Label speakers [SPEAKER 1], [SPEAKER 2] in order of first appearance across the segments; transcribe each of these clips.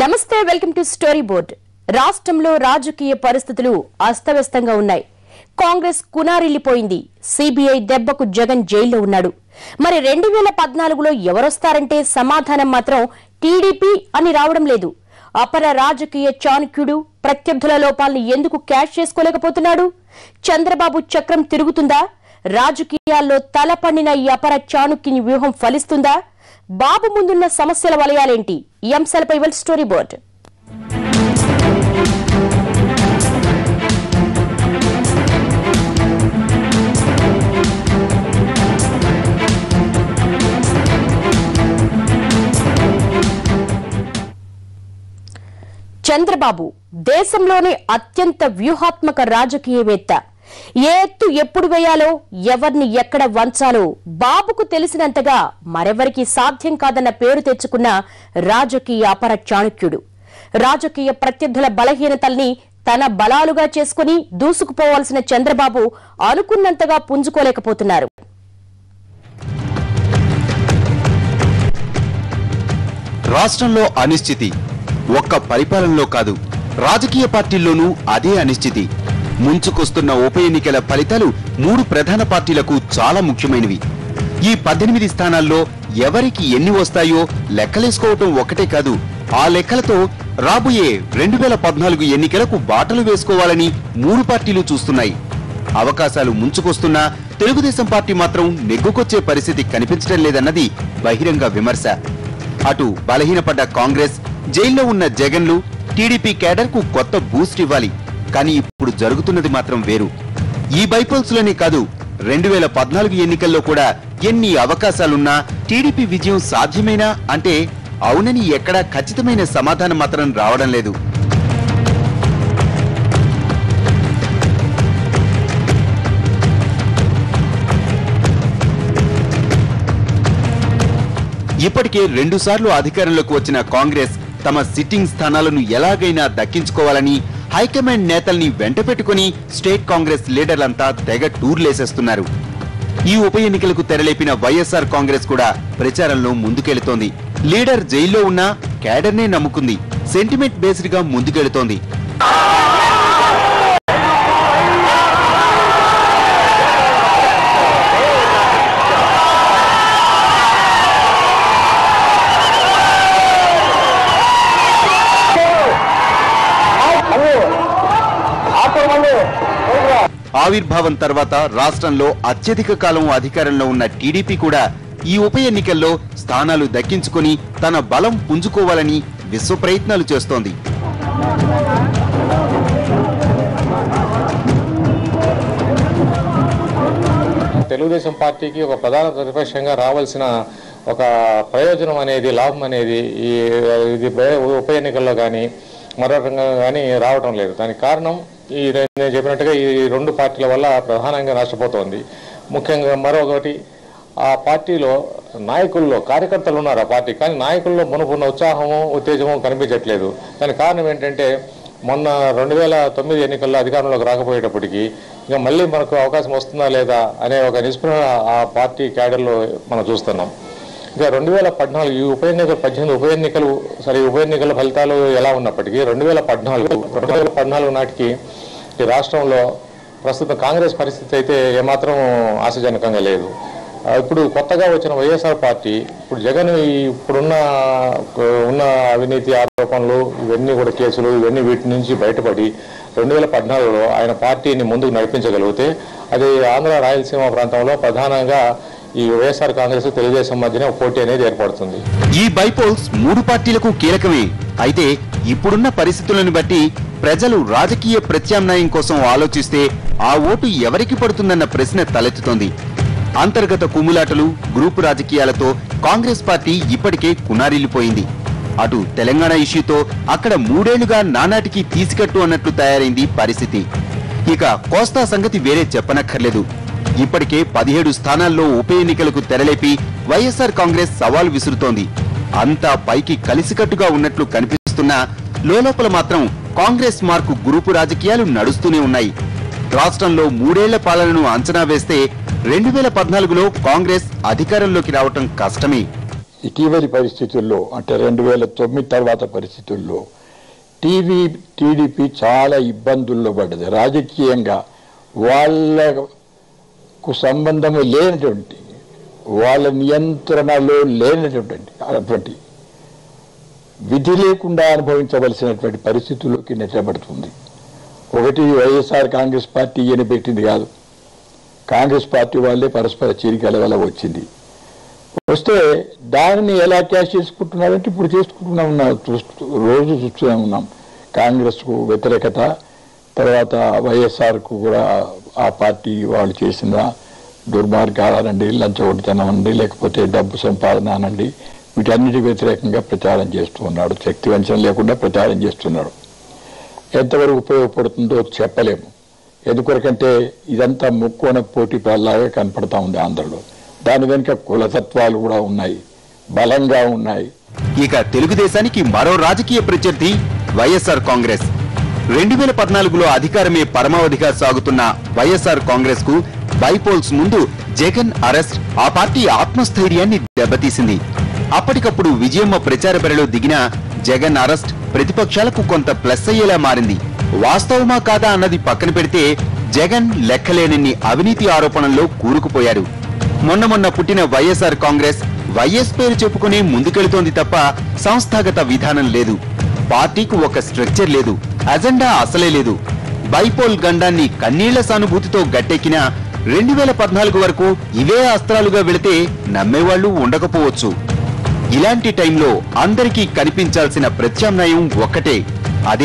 [SPEAKER 1] నమస్తే welcome to story board. రాష్ట్రంలో రాజకీయ పరిస్థితులు అస్తవ్యస్తంగా ఉన్నాయి. కాంగ్రెస్ కునారిల్లిపోయింది. సిబిఐ దెబ్బకు జగన్ జైల్లో ఉన్నాడు. మరి 2014లో ఎవరొస్తారంటే సమాధానం మాత్రం టీడీపీ అని రావడం లేదు. అపర రాజకీయ చాణక్యుడు ప్రత్యర్థుల లోపాలను ఎందుకు క్యాష్ చేసుకోలేకపోతున్నాడు? చంద్రబాబు చక్రం తిరుగుతుందా? రాజకీయాల్లో తలపండిన ఈ అపర చాణక్యుని వ్యూహం ఫలిస్తుందా? బాబు ముందున్న సమస్యల వలయాలేంటి? ఈ అంశాలపై ఇవాళ స్టోరీ బోర్డ్. చంద్రబాబు దేశంలోనే అత్యంత వ్యూహాత్మక రాజకీయవేత్త. ఏ ఎత్తు ఎప్పుడు వేయాలో, ఎవరిని ఎక్కడ వంచాలో బాబుకు తెలిసినంతగా మరెవరికి సాధ్యం కాదన్న పేరు తెచ్చుకున్న రాజకీయ అపర చాణక్యుడు. రాజకీయ ప్రత్యర్థుల బలహీనతల్ని తన బలాలుగా చేసుకుని దూసుకుపోవాల్సిన చంద్రబాబు అనుకున్నంతగా పుంజుకోలేకపోతున్నారు.
[SPEAKER 2] రాష్ట్రంలో అనిశ్చితి ఒక్క పరిపాలనలో కాదు, రాజకీయ పార్టీల్లోనూ అదే అనిశ్చితి. ముంచుకొస్తున్న ఉప ఎన్నికల ఫలితాలు 3 ప్రధాన పార్టీలకు చాలా ముఖ్యమైనవి. ఈ 18 స్థానాల్లో ఎవరికి ఎన్ని వస్తాయో లెక్కలేసుకోవటం ఒక్కటే కాదు, ఆ లెక్కలతో రాబోయే 2014 ఎన్నికలకు బాటలు వేసుకోవాలని 3 పార్టీలు చూస్తున్నాయి. అవకాశాలు ముంచుకొస్తున్నా తెలుగుదేశం పార్టీ మాత్రం నెగ్గుకొచ్చే పరిస్థితి కనిపించడం లేదన్నది బహిరంగ విమర్శ. అటు బలహీనపడ్డ కాంగ్రెస్, జైల్లో ఉన్న జగన్లు టీడీపీ కేడర్ కు కొత్త బూస్ట్ ఇవ్వాలి. కానీ ఇప్పుడు జరుగుతున్నది మాత్రం వేరు. ఈ బైపోల్స్ లోనే కాదు, 2014 ఎన్నికల్లో కూడా ఎన్ని అవకాశాలున్నా టీడీపీ విజయం సాధ్యమేనా అంటే అవునని ఎక్కడా ఖచ్చితమైన సమాధానం మాత్రం రావడం లేదు. ఇప్పటికే 2 సార్లు అధికారంలోకి వచ్చిన కాంగ్రెస్ తమ సిట్టింగ్ స్థానాలను ఎలాగైనా దక్కించుకోవాలని హైకమాండ్ నేతల్ని వెంట పెట్టుకుని స్టేట్ కాంగ్రెస్ లీడర్లంతా తెగ టూర్లేసేస్తున్నారు. ఈ ఉప ఎన్నికలకు తెరలేపిన వైఎస్ఆర్ కాంగ్రెస్ కూడా ప్రచారంలో ముందుకెళుతోంది. లీడర్ జైల్లో ఉన్నా క్యాడర్నే నమ్ముకుంది. సెంటిమెంట్ బేస్డ్ గా ముందుకెళుతోంది. ఆవిర్భావం తర్వాత రాష్ట్రంలో అత్యధిక కాలం అధికారంలో ఉన్న టీడీపీ కూడా ఈ ఉప ఎన్నికల్లో స్థానాలు దక్కించుకుని తన బలం పుంజుకోవాలని విశ్వ ప్రయత్నాలు చేస్తోంది.
[SPEAKER 3] తెలుగుదేశం పార్టీకి ఒక ప్రధాన ప్రతిపక్షంగా రావాల్సిన ఒక ప్రయోజనం అనేది, లాభం అనేది ఇది ఉప ఎన్నికల్లో కానీ మరో రకంగా కానీ రావటం లేదు. దానికి కారణం నేను చెప్పినట్టుగా ఈ 2 పార్టీల వల్ల ప్రధానంగా నష్టపోతోంది. ముఖ్యంగా మరొకటి, ఆ పార్టీలో నాయకుల్లో కార్యకర్తలు ఉన్నారు ఆ పార్టీ, కానీ నాయకుల్లో మునుపున్న ఉత్సాహము ఉత్తేజము కనిపించట్లేదు. దానికి కారణం ఏంటంటే మొన్న 2009 ఎన్నికల్లో అధికారంలోకి రాకపోయేటప్పటికీ ఇంకా మళ్ళీ మనకు అవకాశం వస్తుందా లేదా అనే ఒక నిస్పృహ ఆ పార్టీ క్యాడర్లో మనం చూస్తున్నాం. ఇంకా 2014 ఈ ఉప ఎన్నికలు 18 ఉప ఎన్నికల ఫలితాలు ఎలా ఉన్నప్పటికీ 2014 నాటికి ఈ రాష్ట్రంలో ప్రస్తుతం కాంగ్రెస్ పరిస్థితి అయితే ఏమాత్రం ఆశాజనకంగా లేదు. ఇప్పుడు కొత్తగా వచ్చిన వైఎస్ఆర్ పార్టీ, ఇప్పుడు జగన్ ఇప్పుడున్న అవినీతి ఆరోపణలు ఇవన్నీ కూడా కేసులు ఇవన్నీ వీటి నుంచి బయటపడి 2014లో ఆయన పార్టీని ముందుకు నడిపించగలిగితే అది ఆంధ్ర రాయలసీమ ప్రాంతంలో ప్రధానంగా ఈ వైఎస్ఆర్ కాంగ్రెస్ తెలుగుదేశం మధ్యన పోటీ అనేది ఏర్పడుతుంది.
[SPEAKER 2] ఈ బైపోల్స్ 3 పార్టీలకు కీలకమే. అయితే ఇప్పుడున్న పరిస్థితులను బట్టి ప్రజలు రాజకీయ ప్రత్యామ్నాయం కోసం ఆలోచిస్తే ఆ ఓటు ఎవరికి పడుతుందన్న ప్రశ్న తలెత్తుతోంది. అంతర్గత కుమ్ములాటలు, గ్రూపు రాజకీయాలతో కాంగ్రెస్ పార్టీ ఇప్పటికే కునారిల్లిపోయింది. అటు తెలంగాణ ఇష్యూతో అక్కడ 3 ఏళ్లుగా నానాటికి తీసికట్టు అన్నట్లు తయారైంది పరిస్థితి. ఇక కోస్తా సంగతి వేరే చెప్పనక్కర్లేదు. ఇప్పటికే 17 స్థానాల్లో ఉప ఎన్నికలకు తెరలేపి వైఎస్ఆర్ కాంగ్రెస్ సవాల్ విసురుతోంది. అంతా పైకి కలిసికట్టుగా ఉన్నట్లు కనిపిస్తున్నా లోలోపల మాత్రం కాంగ్రెస్ మార్కు గ్రూపు రాజకీయాలు నడుస్తూనే ఉన్నాయి. రాష్ట్రంలో 3 ఏళ్ల పాలనను అంచనా వేస్తే 2014లో కాంగ్రెస్ అధికారంలోకి రావటం కష్టమే.
[SPEAKER 4] ఇటీవలి పరిస్థితుల్లో అంటే 2009 తర్వాత పరిస్థితుల్లో టీడీపీ చాలా ఇబ్బందుల్లో పడ్డది. రాజకీయంగా వాళ్లకు సంబంధము లేనటువంటి, వాళ్ళ నియంత్రణలో లేనటువంటి విధి లేకుండా అనుభవించవలసినటువంటి పరిస్థితుల్లోకి నెట్టబడుతుంది. ఒకటి వైఎస్ఆర్ కాంగ్రెస్ పార్టీ ఈయన పెట్టింది కాదు, కాంగ్రెస్ పార్టీ వాళ్ళే పరస్పర చీలికల వల్ల వచ్చింది. వస్తే దానిని ఎలా క్యాష్ చేసుకుంటున్నారంటే ఇప్పుడు రోజు చూస్తూనే ఉన్నాం. కాంగ్రెస్కు వ్యతిరేకత, తర్వాత వైఎస్ఆర్కు కూడా ఆ పార్టీ వాళ్ళు చేసిన దుర్మార్గాలనండి, లంచగొండితనం అనండి, లేకపోతే డబ్బు సంపాదన అనండి, వీటన్నిటికి వ్యతిరేకంగా ప్రచారం చేస్తూ ఉన్నాడు. శక్తి వంచన లేకుండా ప్రచారం చేస్తున్నాడు. ఎంతవరకు ఉపయోగపడుతుందో చెప్పలేము. ఎందుకొరకంటే ఇదంతా ముక్కోన పోటీ లాగా కనపడతా ఉంది ఆంధ్రలో. దాని వెనుక కులతత్వాలు కూడా ఉన్నాయి, బలంగా ఉన్నాయి.
[SPEAKER 2] ఇక తెలుగుదేశానికి మరో రాజకీయ ప్రత్యర్థి వైఎస్ఆర్ కాంగ్రెస్. 2014లో అధికారమే పరమావధిగా సాగుతున్న వైఎస్ఆర్ కాంగ్రెస్ కు బైపోల్స్ ముందు జగన్ అరెస్ట్ ఆ పార్టీ ఆత్మస్థైర్యాన్ని దెబ్బతీసింది. అప్పటికప్పుడు విజయమ్మ ప్రచార బరిలో దిగిన జగన్ అరెస్ట్ ప్రతిపక్షాలకు కొంత ప్లస్ అయ్యేలా మారింది. వాస్తవమా కాదా అన్నది పక్కన పెడితే జగన్ లెక్కలేనన్ని అవినీతి ఆరోపణల్లో కూరుకుపోయారు. మొన్న పుట్టిన వైఎస్ఆర్ కాంగ్రెస్ వైఎస్ పేరు చెప్పుకుని ముందుకెళుతోంది తప్ప సంస్థాగత విధానం లేదు. పార్టీకి ఒక స్ట్రక్చర్ లేదు, అజెండా అసలే లేదు. బైపోల్ గండాన్ని కన్నీళ్ల సానుభూతితో గట్టెక్కిన 2014 వరకు ఇవే అస్త్రాలుగా వెళితే నమ్మేవాళ్లు ఉండకపోవచ్చు. ఇలాంటి టైంలో అందరికీ కనిపించాల్సిన ప్రత్యామ్నాయం ఒక్కటే, అదే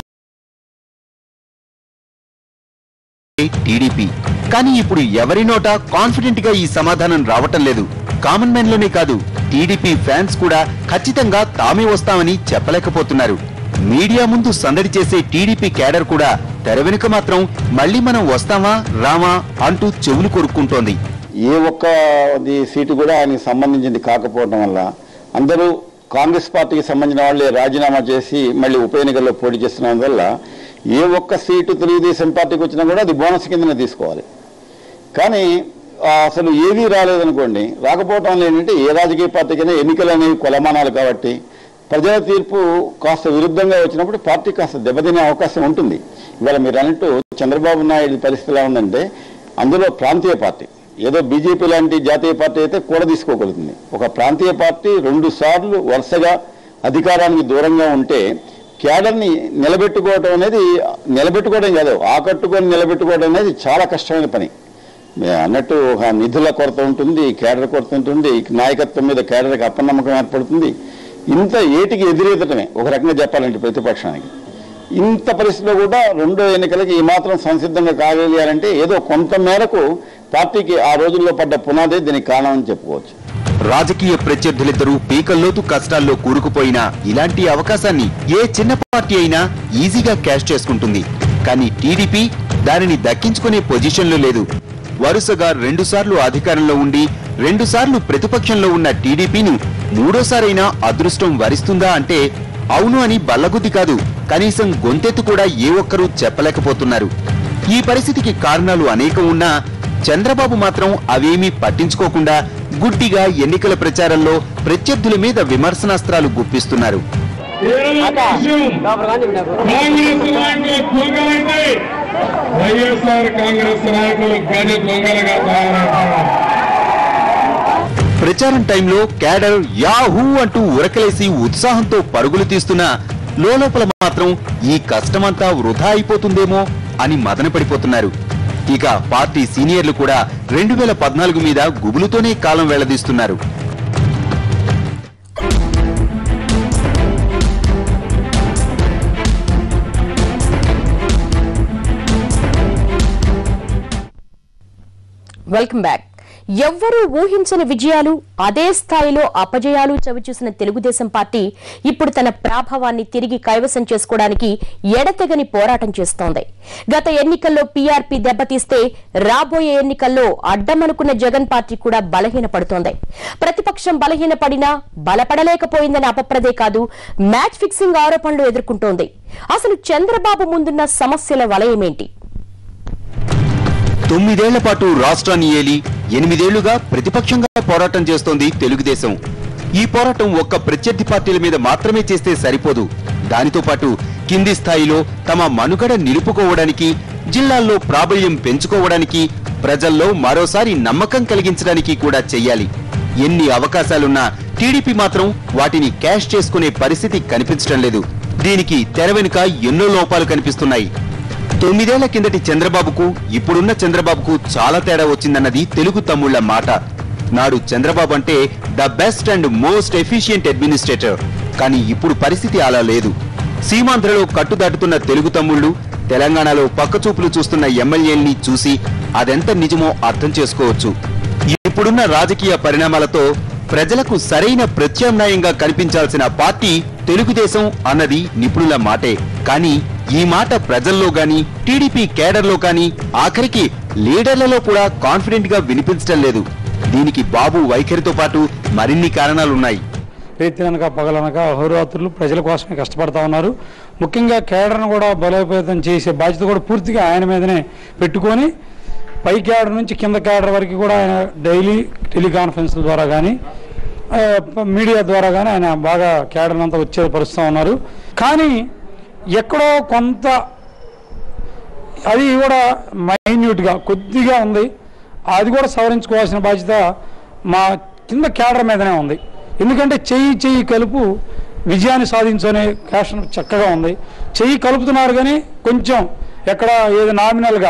[SPEAKER 2] టీడీపీ. కానీ ఇప్పుడు ఎవరి నోట కాన్ఫిడెంట్ గా ఈ సమాధానం రావటం లేదు. కామన్ మ్యాన్ లోనే కాదు, టీడీపీ ఫ్యాన్స్ కూడా ఖచ్చితంగా తామే వస్తామని చెప్పలేకపోతున్నారు. మీడియా ముందు సందడి చేసే టీడీపీ క్యాడర్ కూడా తెర వెనుక మాత్రం మళ్లీ మనం వస్తామా రామా అంటూ చెవులు కొరుక్కుంటోంది.
[SPEAKER 5] ఏ ఒక్క సీటు కూడా ఆయనకి సంబంధించింది కాకపోవడం వల్ల అందరూ కాంగ్రెస్ పార్టీకి సంబంధించిన వాళ్ళే రాజీనామా చేసి మళ్ళీ ఉప ఎన్నికల్లో పోటీ చేస్తున్నందు వల్ల ఏ ఒక్క సీటు తెలుగుదేశం పార్టీకి వచ్చినా కూడా అది బోనస్ కిందనే తీసుకోవాలి. కానీ అసలు ఏదీ రాలేదనుకోండి, రాకపోవటం వల్ల ఏంటంటే ఏ రాజకీయ పార్టీకైనా ఎన్నికలు అనేవి కొలమానాలు కాబట్టి ప్రజల తీర్పు కాస్త విరుద్ధంగా వచ్చినప్పుడు పార్టీ కాస్త దెబ్బతినే అవకాశం ఉంటుంది. ఇవాళ మీరు అన్నట్టు చంద్రబాబు నాయుడు పరిస్థితి ఎలా ఉందంటే అందులో ప్రాంతీయ పార్టీ, ఏదో బీజేపీ లాంటి జాతీయ పార్టీ అయితే కూడా తీసుకోగలుగుతుంది. ఒక ప్రాంతీయ పార్టీ 2 సార్లు వరుసగా అధికారానికి దూరంగా ఉంటే క్యాడర్ని నిలబెట్టుకోవడం కాదు, ఆకట్టుకొని నిలబెట్టుకోవడం అనేది చాలా కష్టమైన పని. అన్నట్టు నిధుల కొరత ఉంటుంది, క్యాడర్ కొరత ఉంటుంది, నాయకత్వం మీద క్యాడర్కి అపనమ్మకం ఏర్పడుతుంది. ఇంత ఏటికి ఎదురెదటమే ఒక రకంగా చెప్పాలంటే ప్రతిపక్షానికి. ఇంత పరిస్థితిలో కూడా రెండో ఎన్నికలకి ఈ మాత్రం సంసిద్ధంగా కాగలిగారంటే ఏదో కొంత మేరకు పార్టీకి ఆ రోజుల్లో పడ్డ పునాదే దీనికి కారణం అని చెప్పుకోవచ్చు.
[SPEAKER 2] రాజకీయ ప్రత్యర్థులిద్దరూ పీకల్లోతు కష్టాల్లో కూరుకుపోయినా ఇలాంటి అవకాశాన్ని ఏ చిన్న పార్టీ అయినా ఈజీగా క్యాష్ చేసుకుంటుంది. కానీ టీడీపీ దానిని దక్కించుకునే పొజిషన్లో లేదు. వరుసగా 2 సార్లు అధికారంలో ఉండి 2 సార్లు ప్రతిపక్షంలో ఉన్న టీడీపీని 3వ సారైనా అదృష్టం వరిస్తుందా అంటే అవును అని బల్లగుద్ది కాదు, కనీసం గొంతెత్తు కూడా ఏ ఒక్కరూ చెప్పలేకపోతున్నారు. ఈ పరిస్థితికి కారణాలు అనేకం ఉన్నా చంద్రబాబు మాత్రం అవేమీ పట్టించుకోకుండా గుడ్డిగా ఎన్నికల ప్రచారంలో ప్రత్యర్థుల మీద విమర్శనాస్త్రాలు గుప్పిస్తున్నారు. ప్రచారం టైంలో క్యాడర్ యాహూ అంటూ ఉరకలేసి ఉత్సాహంతో పరుగులు తీస్తున్నా లోపల మాత్రం ఈ కష్టమంతా వృధా అయిపోతుందేమో అని మదనపడిపోతున్నారు. ఇక పార్టీ సీనియర్లు కూడా 2014 మీద గుబులుతోనే కాలం వెళ్లదీస్తున్నారు.
[SPEAKER 1] Welcome back. ఎవ్వరూ ఊహించని విజయాలు, అదే స్థాయిలో అపజయాలు చవిచూసిన తెలుగుదేశం పార్టీ ఇప్పుడు తన ప్రాభవాన్ని తిరిగి కైవసం చేసుకోవడానికి ఎడతెగని పోరాటం చేస్తోంది. గత ఎన్నికల్లో పీఆర్పీ దెబ్బతీస్తే రాబోయే ఎన్నికల్లో అడ్డమనుకున్న జగన్ పార్టీ కూడా బలహీనపడుతోంది. ప్రతిపక్షం బలహీనపడినా బలపడలేకపోయిందని అపప్రదే కాదు, మ్యాచ్ ఫిక్సింగ్ ఆరోపణలు ఎదుర్కొంటోంది. అసలు చంద్రబాబు ముందున్న సమస్యల వలయమేంటి?
[SPEAKER 2] 9 ఏళ్ల పాటు రాష్ట్రాన్ని ఏలి 8 ఏళ్లుగా ప్రతిపక్షంగా పోరాటం చేస్తోంది తెలుగుదేశం. ఈ పోరాటం ఒక్క ప్రత్యర్థి పార్టీల మీద మాత్రమే చేస్తే సరిపోదు. దానితో పాటు కింది స్థాయిలో తమ మనుగడ నిలుపుకోవడానికి, జిల్లాల్లో ప్రాబల్యం పెంచుకోవడానికి, ప్రజల్లో మరోసారి నమ్మకం కలిగించడానికి కూడా చెయ్యాలి. ఎన్ని అవకాశాలున్నా టీడీపీ మాత్రం వాటిని క్యాష్ చేసుకునే పరిస్థితి కనిపించడం లేదు. దీనికి తెర వెనుక ఎన్నో లోపాలు కనిపిస్తున్నాయి. 9 ఏళ్ల కిందటి చంద్రబాబుకు ఇప్పుడున్న చంద్రబాబుకు చాలా తేడా వచ్చిందన్నది తెలుగు తమ్ముళ్ల మాట. నాడు చంద్రబాబు అంటే the best and most efficient administrator. కానీ ఇప్పుడు పరిస్థితి అలా లేదు. సీమాంధ్రలో కట్టుదాటుతున్న తెలుగు తమ్ముళ్లు తెలంగాణలో పక్కచూపులు చూస్తున్న ఎమ్మెల్యేల్ని చూసి అదెంత నిజమో అర్థం చేసుకోవచ్చు. ఇప్పుడున్న రాజకీయ పరిణామాలతో ప్రజలకు సరైన ప్రత్యామ్నాయంగా కనిపించాల్సిన పార్టీ తెలుగుదేశం అన్నది నిపుణుల మాటే. కానీ ఈ మాట ప్రజల్లో గాని, టీడీపీ కేడర్లో గాని, ఆఖరికి లీడర్లలో కూడా కాన్ఫిడెంట్ గా వినిపించడం లేదు. దీనికి బాబు వైఖరితో పాటు మరిన్ని కారణాలున్నాయి.
[SPEAKER 6] రేతినక పగలనక అహోరాత్రులు ప్రజల కోసమే కష్టపడతా ఉన్నారు. ముఖ్యంగా కేడర్ను కూడా బలోపేతం చేసే బాధ్యత కూడా పూర్తిగా ఆయన మీదనే పెట్టుకొని పై కేడర్ నుంచి కింద కేడర్ వరకు కూడా ఆయన డైలీ టెలికాన్ఫరెన్స్ల ద్వారా కానీ మీడియా ద్వారా కానీ ఆయన బాగా కేడర్ అంతా వచ్చేపరుస్తూ ఉన్నారు. కానీ ఎక్కడో కొంత అది కూడా మైన్యూట్గా కొద్దిగా ఉంది. అది కూడా సవరించుకోవాల్సిన బాధ్యత మా కింద కేడర్ మీదనే ఉంది. ఎందుకంటే చెయ్యి కలుపు విజయాన్ని సాధించనే క్యాషన్ చక్కగా ఉంది. చెయ్యి కలుపుతున్నారు కానీ కొంచెం ఎక్కడ ఏది నామినల్గా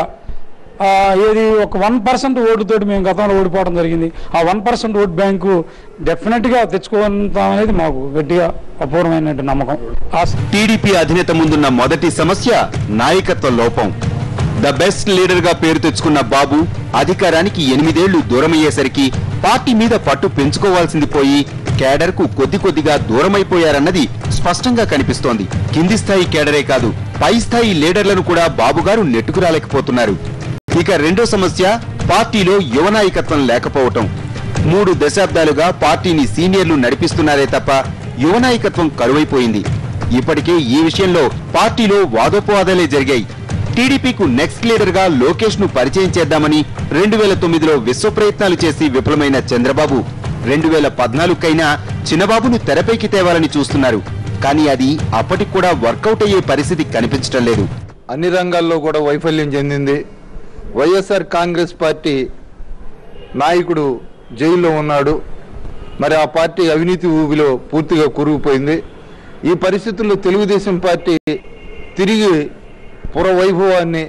[SPEAKER 6] ఏది ఒక 1% ఓటుతోటి మేము గతంలో ఓడిపోవడం జరిగింది. ఆ 1% ఓటు బ్యాంకు డెఫినెట్గా తెచ్చుకుంటామనేది మాకు గట్టిగా అపూర్వమైన నమ్మకం.
[SPEAKER 2] టీడీపీ అధినేత ముందున్న మొదటి సమస్య నాయకత్వ లోపం. ద బెస్ట్ లీడర్ గా పేరు తెచ్చుకున్న బాబు అధికారానికి 8 ఏళ్లు దూరమయ్యేసరికి పార్టీ మీద పట్టు పెంచుకోవాల్సింది పోయి కేడర్ కు కొద్దిగా దూరమైపోయారన్నది స్పష్టంగా కనిపిస్తోంది. కింది స్థాయి కేడరే కాదు, పై స్థాయి లీడర్లను కూడా బాబుగారు నెట్టుకురాలేకపోతున్నారు. ఇక రెండో సమస్య పార్టీలో యువ నాయకత్వం లేకపోవటం. 3 దశాబ్దాలుగా పార్టీని సీనియర్లు నడిపిస్తున్నారే తప్ప యువ నాయకత్వం కరువైపోయింది. ఇప్పటికే ఈ విషయంలో పార్టీలో వాదోపవాదాలే జరిగాయి. టీడీపీకు నెక్స్ట్ లీడర్ గా లోకేష్ ను పరిచయం చేద్దామని 2009లో విశ్వ ప్రయత్నాలు చేసి విఫలమైన చంద్రబాబు 2014కైనా చిన్నబాబును తెరపైకి తేవాలని చూస్తున్నారు. కానీ అది అప్పటికి కూడా వర్కౌట్ అయ్యే పరిస్థితి కనిపించడం లేదు.
[SPEAKER 7] అన్ని రంగాల్లో కూడా వైఫల్యం చెందింది. వైఎస్ఆర్ కాంగ్రెస్ పార్టీ నాయకుడు జైల్లో ఉన్నాడు. మరి ఆ పార్టీ అవినీతి ఊబిలో పూర్తిగా కురుగుపోయింది. ఈ పరిస్థితుల్లో తెలుగుదేశం పార్టీ తిరిగి పురవైభవాన్ని,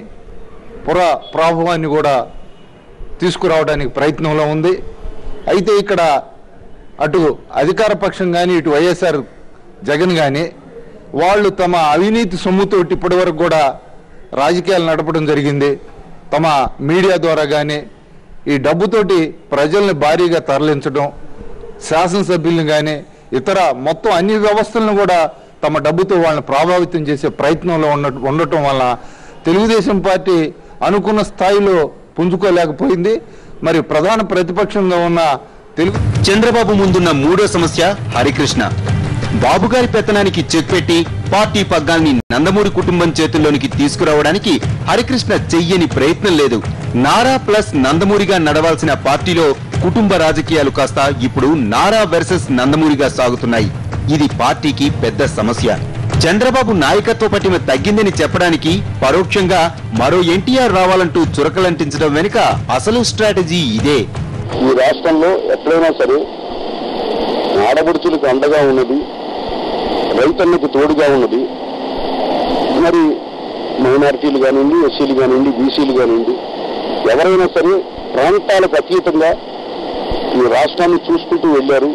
[SPEAKER 7] ప్రాభవాన్ని కూడా తీసుకురావడానికి ప్రయత్నంలో ఉంది. అయితే ఇక్కడ అటు అధికార పక్షం కానీ, ఇటు వైఎస్ఆర్ జగన్ కానీ వాళ్ళు తమ అవినీతి సొమ్ముతోటి ఇప్పటి వరకు కూడా రాజకీయాలు నడపడం జరిగింది. తమ మీడియా ద్వారా కానీ ఈ డబ్బుతోటి ప్రజల్ని భారీగా తరలించడం, శాసనసభ్యులను కానీ ఇతర మొత్తం అన్ని వ్యవస్థలను కూడా తమ డబ్బుతో వాళ్ళని ప్రభావితం చేసే ప్రయత్నంలో ఉండటం వల్ల తెలుగుదేశం పార్టీ అనుకున్న స్థాయిలో పుంజుకోలేకపోయింది. మరి ప్రధాన ప్రతిపక్షంగా ఉన్న
[SPEAKER 2] చంద్రబాబు ముందున్న మూడో సమస్య హరికృష్ణ. బాబుగారి పెత్తనానికి చెక్ పెట్టి పార్టీ పగ్గాల్ని నందమూరి కుటుంబం చేతుల్లోనికి తీసుకురావడానికి హరికృష్ణ చెయ్యని ప్రయత్నం లేదు. నారా ప్లస్ నందమూరిగా నడవాల్సిన పార్టీలో కుటుంబ రాజకీయాలు కాస్త ఇప్పుడు నారా వర్సెస్ నందమూరిగా సాగుతున్నాయి. ఇది పార్టీకి పెద్ద సమస్య. చంద్రబాబు నాయకత్వ పటిమ తగ్గిందని చెప్పడానికి పరోక్షంగా మరో ఎన్టీఆర్ రావాలంటూ చురకలంటించడం వెనుక అసలు స్ట్రాటజీ ఇదే.
[SPEAKER 5] ఈ రాష్ట్రంలో ఎక్కడైనా సరే ఆడపడుచులకు అండగా ఉన్నది, రైతన్నకు తోడుగా ఉన్నది. మరి మైనారిటీలు కానివ్వండి, ఎస్సీలు కానివ్వండి, బీసీలు కానివ్వండి, ఎవరైనా సరే ప్రాంతాలకు అతీతంగా ఈ రాష్ట్రాన్ని చూసుకుంటూ వెళ్ళారు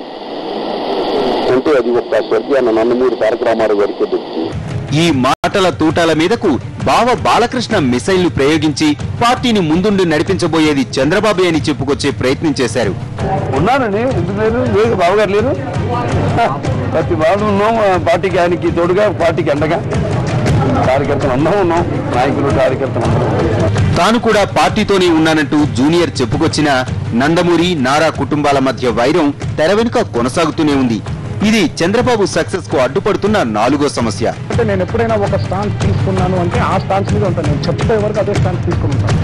[SPEAKER 5] అంటే అది ఒక్క స్వర్గీయ నందమూరి తారక రామారావు గారికి దొరుకుతుంది.
[SPEAKER 2] ఈ మాటల తూటాల మీదకు బావ బాలకృష్ణ మిసైల్ ను ప్రయోగించి పార్టీని ముందుండి నడిపించబోయేది చంద్రబాబు అని చెప్పుకొచ్చే ప్రయత్నం చేశారు.
[SPEAKER 8] ఉన్నానండి, ఎందుకు లేరు? లేదు, బావగారు లేరు. ప్రతి బాబు ఉన్నాం, పార్టీకి ఆయనకి తోడుగా, పార్టీకి అండగా కార్యకర్తలు అందరం ఉన్నాం, నాయకులు కార్యకర్తలు అందరం.
[SPEAKER 2] తాను కూడా పార్టీతోనే ఉన్నానంటూ జూనియర్ చెప్పుకొచ్చిన నందమూరి నారా కుటుంబాల మధ్య వైరం తెర వెనుక కొనసాగుతూనే ఉంది. ఇది చంద్రబాబు సక్సెస్ కు అడ్డుపడుతున్న 4వ సమస్య.
[SPEAKER 6] అంటే నేను ఎప్పుడైనా ఒక స్టాన్స్ తీసుకున్నాను అంటే ఆ స్టాన్స్ మీద ఉంటాను. నేను చెప్పే వరకు అదే స్టాన్స్ తీసుకుని ఉంటాను.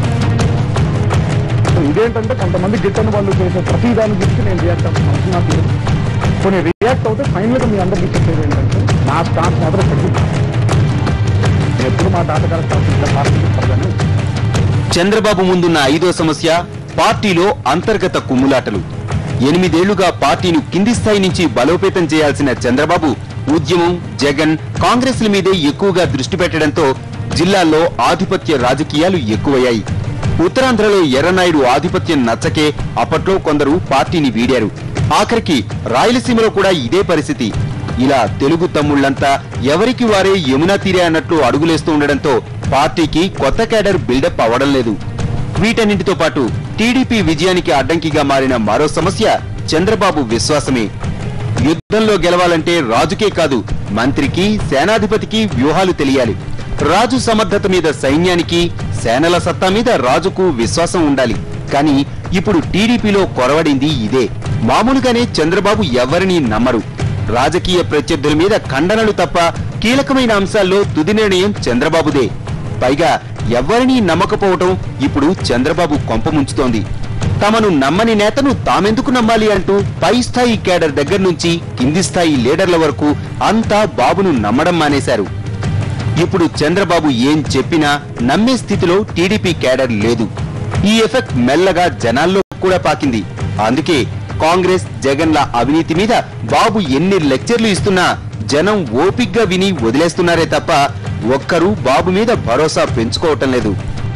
[SPEAKER 6] ఇదేంటంటే కొంతమంది గిట్టని వాళ్ళు చేసే ప్రతి దాని గురించి నేను చేస్తాను. కొన్ని రియాక్ట్ అవుతే ఫైనల్గా మీ అందరికీ చెప్పేది ఏంటంటే నా స్టాన్స్ మాత్రం తగ్గింది. ఎప్పుడు మా తాతగారి స్టాన్స్
[SPEAKER 2] చంద్రబాబు ముందున్న 5వ సమస్య పార్టీలో అంతర్గత కుమ్ములాటలు. 8 ఏళ్లుగా పార్టీని కింది స్థాయి నుంచి బలోపేతం చేయాల్సిన చంద్రబాబు ఉద్యమం, జగన్, కాంగ్రెస్ల మీదే ఎక్కువగా దృష్టి పెట్టడంతో జిల్లాల్లో ఆధిపత్య రాజకీయాలు ఎక్కువయ్యాయి. ఉత్తరాంధ్రలో ఎర్రనాయుడు ఆధిపత్యం నచ్చకే అప్పట్లో కొందరు పార్టీని వీడారు. ఆఖరికి రాయలసీమలో కూడా ఇదే పరిస్థితి. ఇలా తెలుగు తమ్ముళ్లంతా ఎవరికి వారే యమునా తీరే అన్నట్లు అడుగులేస్తూ ఉండడంతో పార్టీకి కొత్త కేడర్ బిల్డప్ అవ్వడం లేదు. వీటన్నింటితో పాటు టీడీపీ విజయానికి అడ్డంకిగా మారిన మరో సమస్య చంద్రబాబు విశ్వాసమే. యుద్ధంలో గెలవాలంటే రాజుకే కాదు, మంత్రికి, సేనాధిపతికి వ్యూహాలు తెలియాలి. రాజు సమర్థత మీద సైన్యానికి, సేనల సత్తా మీద రాజుకు విశ్వాసం ఉండాలి. కానీ ఇప్పుడు టీడీపీలో కొరవడింది ఇదే. మామూలుగానే చంద్రబాబు ఎవరిని నమ్మరు. రాజకీయ ప్రత్యర్థుల మీద ఖండనలు తప్ప కీలకమైన అంశాల్లో తుది నిర్ణయం చంద్రబాబుదే. పైగా ఎవరినీ నమ్మకపోవటం ఇప్పుడు చంద్రబాబు కొంపముంచుతోంది. తమను నమ్మని నేతను తామెందుకు నమ్మాలి అంటూ పై స్థాయి కేడర్ దగ్గర నుంచి కింది స్థాయి లీడర్ల వరకు అంతా బాబును నమ్మడం మానేశారు. ఇప్పుడు చంద్రబాబు ఏం చెప్పినా నమ్మే స్థితిలో టీడీపీ కేడర్ లేదు. ఈ ఎఫెక్ట్ మెల్లగా జనాల్లో కూడా పాకింది. అందుకే కాంగ్రెస్, జగన్ల అవినీతి మీద బాబు ఎన్ని లెక్చర్లు ఇస్తున్నా జనం ఓపిగ్గా విని వదిలేస్తున్నారే తప్ప ఒక్కరూ బాబు మీద భరోసా పెంచుకోవటం లేదు.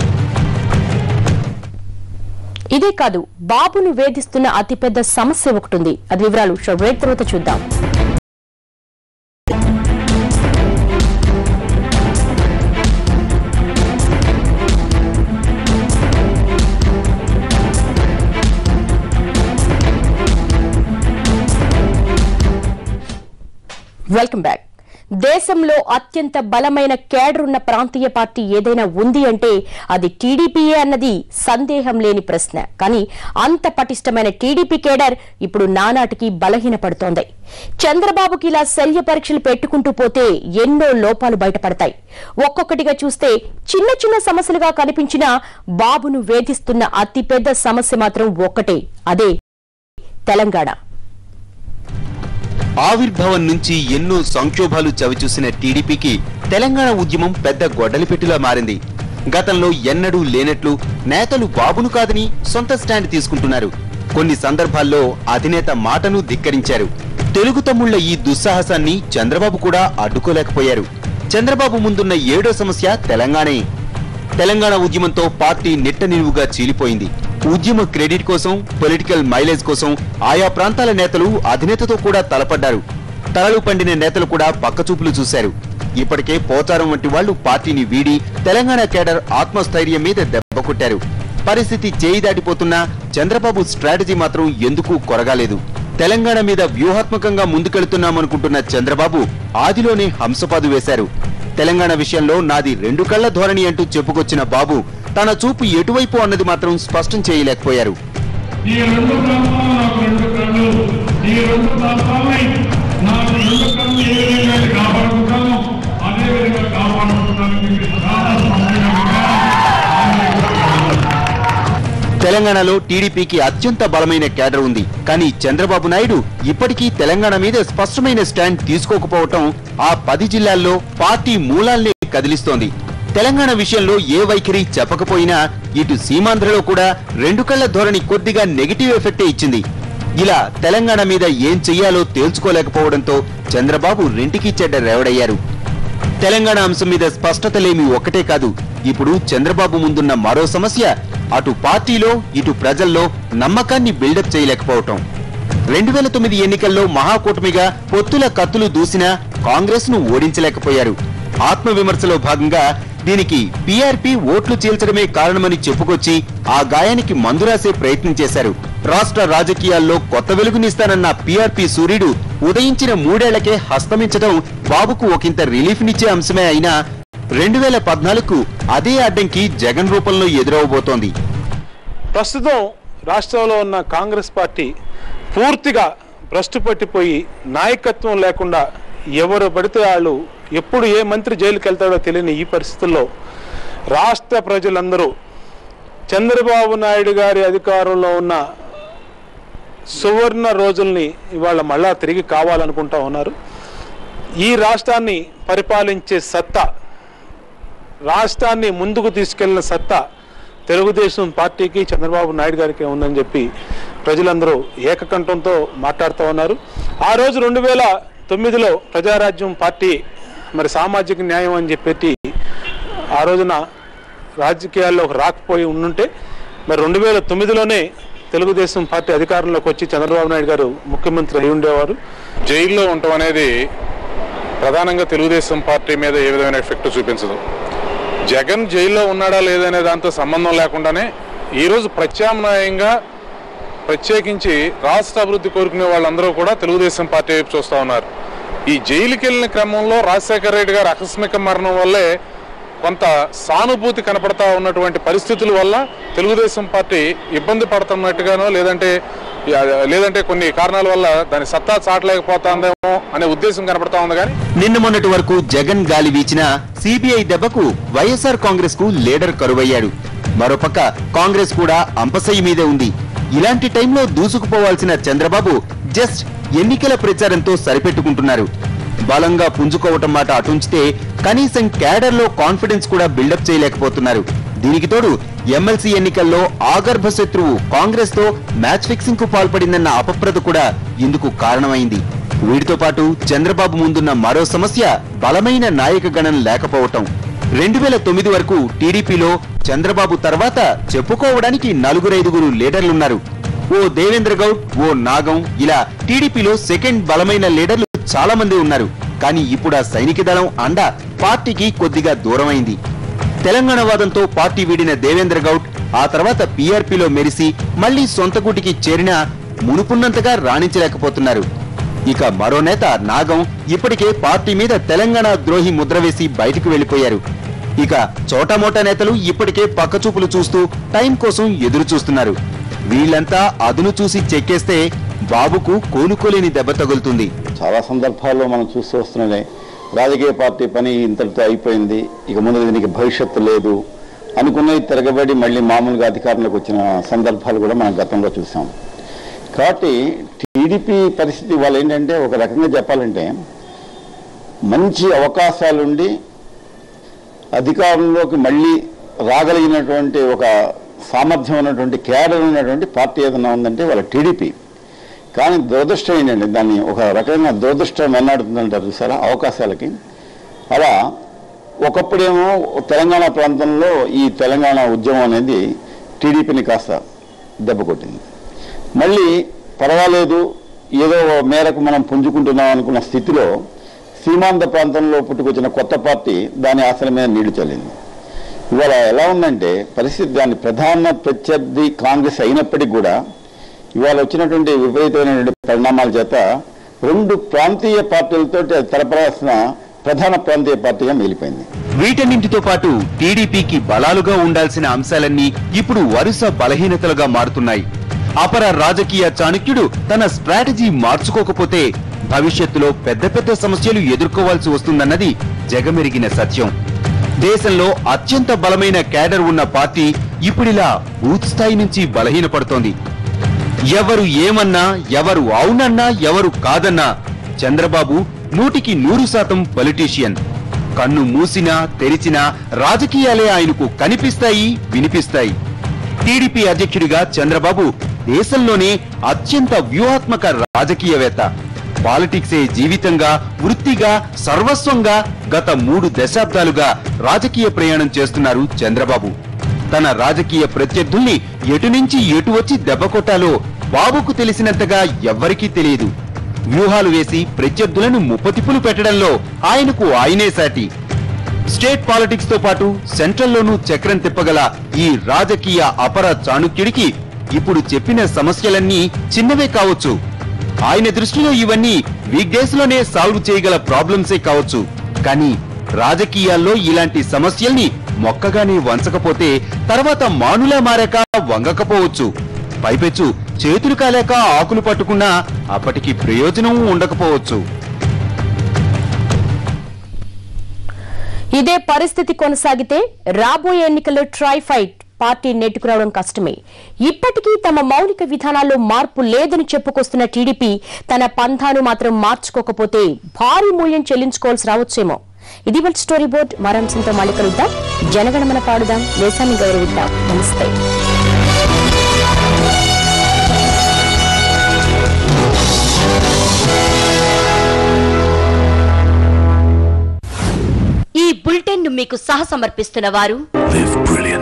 [SPEAKER 1] ఇదే కాదు, బాబును వేధిస్తున్న అతిపెద్ద సమస్య ఒకటుంది. అది వివరాలు బ్రేక్ తర్వాత చూద్దాం. Welcome back. దేశంలో అత్యంత బలమైన కేడర్ ఉన్న ప్రాంతీయ పార్టీ ఏదైనా ఉంది అంటే అది టీడీపీయే అన్నది సందేహం లేని ప్రశ్న. కానీ అంత పటిష్టమైన టీడీపీ కేడర్ ఇప్పుడు నానాటికి బలహీనపడుతోంది. చంద్రబాబుకి ఇలా శల్య పరీక్షలు పెట్టుకుంటూ పోతే ఎన్నో లోపాలు బయటపడతాయి. ఒక్కొక్కటిగా చూస్తే చిన్న చిన్న సమస్యలుగా కనిపించిన బాబును వేధిస్తున్న అతిపెద్ద సమస్య మాత్రం ఒక్కటే, అదే తెలంగాణ.
[SPEAKER 2] ఆవిర్భావం నుంచి ఎన్నో సంక్షోభాలు చవిచూసిన టీడీపీకి తెలంగాణ ఉద్యమం పెద్ద గొడ్డలిపెట్టులా మారింది. గతంలో ఎన్నడూ లేనట్లు నేతలు బాబును కాదని సొంత స్టాండ్ తీసుకుంటున్నారు. కొన్ని సందర్భాల్లో అధినేత మాటను ధిక్కరించారు. తెలుగు తమ్ముళ్ల ఈ దుస్సాహసాన్ని చంద్రబాబు కూడా అడ్డుకోలేకపోయారు. చంద్రబాబు ముందున్న 7వ సమస్య తెలంగాణే. తెలంగాణ ఉద్యమంతో పార్టీ నిట్ట నిలువుగా చీలిపోయింది. ఉద్యమ క్రెడిట్ కోసం, పొలిటికల్ మైలేజ్ కోసం ఆయా ప్రాంతాల నేతలు అధినేతతో కూడా తలపడ్డారు. తలలు పండిన నేతలు కూడా పక్కచూపులు చూశారు. ఇప్పటికే పోచారం వంటి వాళ్లు పార్టీని వీడి తెలంగాణ కేడర్ ఆత్మస్థైర్యం మీద దెబ్బ కొట్టారు. పరిస్థితి చేయి దాటిపోతున్నా చంద్రబాబు స్ట్రాటజీ మాత్రం ఎందుకు కొరగాలేదు. తెలంగాణ మీద వ్యూహాత్మకంగా ముందుకెళ్తున్నామనుకుంటున్న చంద్రబాబు ఆదిలోనే హంసపాదు వేశారు. తెలంగాణ విషయంలో నాది 2 కళ్ల ధోరణి అంటూ చెప్పుకొచ్చిన బాబు తన చూపు ఎటువైపు అన్నది మాత్రం స్పష్టం చేయలేకపోయారు. తెలంగాణలో టీడీపీకి అత్యంత బలమైన కేడర్ ఉంది. కానీ చంద్రబాబు నాయుడు ఇప్పటికీ తెలంగాణ మీద స్పష్టమైన స్టాండ్ తీసుకోకపోవటం ఆ 10 జిల్లాల్లో పార్టీ మూలాల్ని కదిలిస్తోంది. తెలంగాణ విషయంలో ఏ వైఖరి చెప్పకపోయినా ఇటు సీమాంధ్రలో కూడా 2 కళ్ల ధోరణి కొద్దిగా నెగిటివ్ ఎఫెక్టే ఇచ్చింది. ఇలా తెలంగాణ మీద ఏం చెయ్యాలో తేల్చుకోలేకపోవడంతో చంద్రబాబు రెంటికి చెడ్డ రేవడయ్యారు. తెలంగాణ అంశం మీద స్పష్టత లేమి ఒక్కటే కాదు, ఇప్పుడు చంద్రబాబు ముందున్న మరో సమస్య అటు పార్టీలో ఇటు ప్రజల్లో నమ్మకాన్ని బిల్డప్ చేయలేకపోవటం. 2009 ఎన్నికల్లో మహాకూటమిగా పొత్తుల కత్తులు దూసినా కాంగ్రెస్ ను ఓడించలేకపోయారు. ఆత్మవిమర్శలో భాగంగా దీనికి పీఆర్పీ ఓట్లు చీల్చడమే కారణమని చెప్పుకొచ్చి ఆ గాయానికి మందు రాసే ప్రయత్నం చేశారు. రాష్ట్ర రాజకీయాల్లో కొత్త వెలుగునిస్తానన్న పీఆర్పీ సూర్యుడు ఉదయించిన 3 ఏళ్లకే హస్తమించడం బాబుకు ఒకంత రిలీఫ్ నిచ్చే అంశమే అయినా 2014కు అదే అడ్డంకి జగన్ రూపంలో ఎదురవబోతోంది.
[SPEAKER 9] ప్రస్తుతం రాష్ట్రంలో ఉన్న కాంగ్రెస్ పార్టీ పూర్తిగా భ్రష్టు పట్టిపోయి నాయకత్వం లేకుండా ఎవరు పడితే వాళ్ళు ఎప్పుడు ఏ మంత్రి జైలుకి వెళ్తాడో తెలియని ఈ పరిస్థితుల్లో రాష్ట్ర ప్రజలందరూ చంద్రబాబు నాయుడు గారి అధికారంలో ఉన్న సువర్ణ రోజుల్ని ఇవాళ మళ్ళా తిరిగి కావాలనుకుంటా ఉన్నారు. ఈ రాష్ట్రాన్ని పరిపాలించే సత్తా, రాష్ట్రాన్ని ముందుకు తీసుకెళ్లిన సత్తా తెలుగుదేశం పార్టీకి, చంద్రబాబు నాయుడు గారికి ఉందని చెప్పి ప్రజలందరూ ఏకకంఠంతో మాట్లాడుతూ ఉన్నారు. ఆ రోజు 2009లో ప్రజారాజ్యం పార్టీ మరి సామాజిక న్యాయం అని చెప్పి ఆ రోజున రాజకీయాల్లో రాకపోయి ఉండుంటే మరి 2009లోనే తెలుగుదేశం పార్టీ అధికారంలోకి వచ్చి చంద్రబాబు నాయుడు గారు ముఖ్యమంత్రి అయి ఉండేవారు.
[SPEAKER 10] జైల్లో ఉండటం అనేది ప్రధానంగా తెలుగుదేశం పార్టీ మీద ఏ విధమైన ఎఫెక్ట్ చూపించదు. జగన్ జైల్లో ఉన్నాడా లేదనే దాంతో సంబంధం లేకుండానే ఈరోజు ప్రత్యామ్నాయంగా ప్రత్యేకించి రాష్ట్ర అభివృద్ధి కోరుకునే వాళ్ళందరూ కూడా తెలుగుదేశం పార్టీ వైపు చూస్తూ ఉన్నారు. ఈ జైలుకి వెళ్ళిన క్రమంలో రాజశేఖర రెడ్డి గారు ఆకస్మిక మరణం వల్లే కొంత సానుభూతి కనపడతా ఉన్నటువంటి పరిస్థితుల వల్ల తెలుగుదేశం పార్టీ ఇబ్బంది పడుతున్నట్టుగానో లేదంటే కొన్ని కారణాల వల్ల దాని సత్తా చాటలేకపోతుందేమో అనే ఉద్దేశం కనపడతా ఉంది. కానీ
[SPEAKER 2] నిన్న మొన్నటి వరకు జగన్ గాలి వీచిన సిబిఐ దెబ్బకు వైఎస్ఆర్ కాంగ్రెస్ కు లీడర్ కరువయ్యాడు. మరోపక్క కాంగ్రెస్ కూడా అంపసయ్య మీదే ఉంది. ఇలాంటి టైంలో దూసుకుపోవాల్సిన చంద్రబాబు జస్ట్ ఎన్నికల ప్రచారంతో సరిపెట్టుకుంటున్నారు. బలంగా పుంజుకోవటం మాట అటుంచితే కనీసం క్యాడర్ లో కాన్ఫిడెన్స్ కూడా బిల్డప్ చేయలేకపోతున్నారు. దీనికి తోడు ఎమ్మెల్సీ ఎన్నికల్లో ఆగర్భ శత్రువు కాంగ్రెస్ తో మ్యాచ్ ఫిక్సింగ్ కు పాల్పడిందన్న అపప్రద కూడా ఇందుకు కారణమైంది. వీటితో పాటు చంద్రబాబు ముందున్న మరో సమస్య బలమైన నాయక గణం లేకపోవటం. 2009 వరకు టీడీపీలో చంద్రబాబు తర్వాత చెప్పుకోవడానికి 4-5 లీడర్లున్నారు. ఓ దేవేంద్ర గౌడ్, ఓ నాగం, ఇలా టీడీపీలో సెకండ్ బలమైన లీడర్లు చాలా మంది ఉన్నారు. కానీ ఇప్పుడు ఆ సైనిక దళం అండ పార్టీకి కొద్దిగా దూరమైంది. తెలంగాణ వాదంతో పార్టీ వీడిన దేవేంద్ర గౌడ్ ఆ తర్వాత పీఆర్పీలో మెరిసి మళ్లీ సొంత గూటికి చేరినా మునుపున్నంతగా రాణించలేకపోతున్నారు. ఇక మరో నేత నాగం ఇప్పటికే పార్టీ మీద తెలంగాణ ద్రోహి ముద్ర వేసి బయటకు వెళ్లిపోయారు. ఇక చోటామోటా నేతలు ఇప్పటికే పక్కచూపులు చూస్తూ టైం కోసం ఎదురు చూస్తున్నారు. వీళ్లంతా అదును చూసి చెక్కేస్తే బాబుకు కోలుకోలేని దెబ్బ తగులుతుంది.
[SPEAKER 5] చాలా సందర్భాల్లో మనం చూస్తూ వస్తున్నాయి, రాజకీయ పార్టీ పని ఇంతటితో అయిపోయింది, ఇక ముందు దీనికి భవిష్యత్తు లేదు అనుకున్నది తిరగబడి మళ్ళీ మామూలుగా అధికారంలోకి వచ్చిన సందర్భాలు కూడా మనం గతంలో చూసాం. కాబట్టి టీడీపీ పరిస్థితి వాళ్ళు ఏంటంటే ఒక రకంగా చెప్పాలంటే మంచి అవకాశాలుండి అధికారంలోకి మళ్ళీ రాగలిగినటువంటి ఒక సామర్థ్యం ఉన్నటువంటి క్యాడర్ ఉన్నటువంటి పార్టీ ఏదైనా ఉందంటే వాళ్ళ టీడీపీ. కానీ దురదృష్టం ఏంటంటే దాన్ని ఒక రకంగా దురదృష్టం వెన్నాడుతుందంటారు చూసారా అవకాశాలకి. అలా ఒకప్పుడేమో తెలంగాణ ప్రాంతంలో ఈ తెలంగాణ ఉద్యమం అనేది టీడీపీని కాస్త దెబ్బ కొట్టింది. మళ్ళీ పర్వాలేదు ఏదో మేరకు మనం పుంజుకుంటున్నాం అనుకున్న స్థితిలో సీమాంత ప్రాంతంలో పుట్టుకొచ్చిన కొత్త పార్టీ దాని ఆశల మీద నీళ్లు చల్లింది. ఇవాళ ఎలా ఉందంటే పరిస్థితి, దాని ప్రధాన ప్రత్యర్థి కాంగ్రెస్ అయినప్పటికీ కూడా ఇవాళ వచ్చినటువంటి విపరీతమైనటువంటి పరిణామాల చేత 2 ప్రాంతీయ పార్టీలతో తలపడాల్సిన ప్రధాన ప్రాంతీయ పార్టీగా మిగిలిపోయింది.
[SPEAKER 2] వీటన్నింటితో పాటు టీడీపీకి బలాలుగా ఉండాల్సిన అంశాలన్నీ ఇప్పుడు వరుస బలహీనతలుగా మారుతున్నాయి. అపర రాజకీయ చాణక్యుడు తన స్ట్రాటజీ మార్చుకోకపోతే భవిష్యత్తులో పెద్ద పెద్ద సమస్యలు ఎదుర్కోవాల్సి వస్తుందన్నది జగమెరిగిన సత్యం. దేశంలో అత్యంత బలమైన క్యాడర్ ఉన్న పార్టీ ఇప్పుడిలా బూత్ స్థాయి నుంచి బలహీనపడుతోంది. ఎవరు ఏమన్నా, ఎవరు అవునన్నా, ఎవరు కాదన్నా చంద్రబాబు 100% పొలిటీషియన్. కన్ను మూసినా తెరిచినా రాజకీయాలే ఆయనకు కనిపిస్తాయి, వినిపిస్తాయి. టీడీపీ అధ్యక్షుడిగా చంద్రబాబు దేశంలోనే అత్యంత వ్యూహాత్మక రాజకీయవేత్త. పాలిటిక్సే జీవితంగా, వృత్తిగా, సర్వస్వంగా గత 3 దశాబ్దాలుగా రాజకీయ ప్రయాణం చేస్తున్నారు చంద్రబాబు. తన రాజకీయ ప్రత్యర్థుల్ని ఎటు నుంచి ఎటు వచ్చి దెబ్బ కొట్టాలో బాబుకు తెలిసినంతగా ఎవ్వరికీ తెలియదు. వ్యూహాలు వేసి ప్రత్యర్థులను ముప్పతిప్పులు పెట్టడంలో ఆయనకు ఆయనే సాటి. స్టేట్ పాలిటిక్స్ తో పాటు సెంట్రల్లోనూ చక్రం తిప్పగల ఈ రాజకీయ అపర చాణుక్యుడికి ఇప్పుడు చెప్పిన సమస్యలన్నీ చిన్నవే కావచ్చు. ఆయన దృష్టిలో ఇవన్నీ వీక్ డేస్ లోనే సాల్వ్ చేయగల ప్రాబ్లమ్సే కావచ్చు. కానీ రాజకీయాల్లో ఇలాంటి సమస్యల్ని మొక్కగానే వంచకపోతే తర్వాత మానులా మారాక వంగకపోవచ్చు. పైపెచ్చు చేతులు కాలేక ఆకులు పట్టుకున్నా అప్పటికి ప్రయోజనం ఉండకపోవచ్చు.
[SPEAKER 1] ఇదే పరిస్థితి కొనసాగితే రాబోయే ఎన్నికల్లో ట్రై ఫైట్ పార్టీ నెట్టుకురావడం కష్టమే. ఇప్పటికీ తమ మౌలిక విధానాల్లో మార్పు లేదని చెప్పుకొస్తున్న టీడీపీ తన పంథాను మాత్రం మార్చుకోకపోతే భారీ మూల్యం చెల్లించుకోవాల్సి రావచ్చేమో. ఇది వాళ్ళ స్టోరీ బోర్డ్. మరంశంతో మళ్ళీ కలుద్దాం. జనగణమన పాడుదాం, దేశాన్ని గౌరవిద్దాం. నమస్తే. ఈ బులెటిన్ ను మీకు సహ సమర్పిస్తున్న వారు